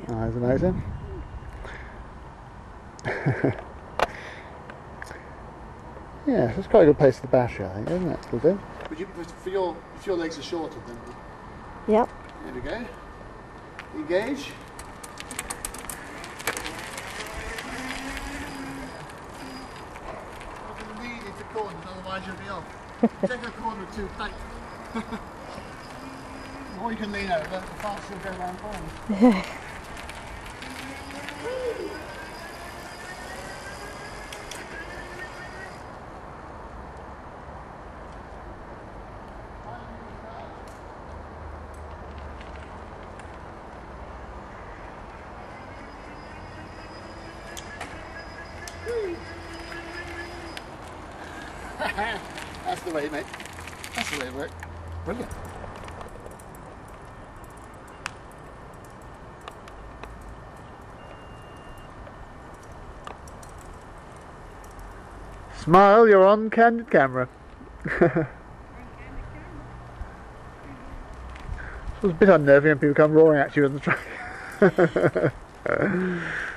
Oh, that's amazing. Yeah, so it's quite a good place to bash, I think, isn't it? Will do. Would you, for your legs are shorter than? Yep. There we go. Engage. You're lean into corners, otherwise you'll be off. Take a corner too tight. The more you can lean over, the faster you'll go around corners. That's the way, mate. That's the way it works. Brilliant. Smile, you're on candid camera. It was a bit unnerving when people come roaring at you on the track.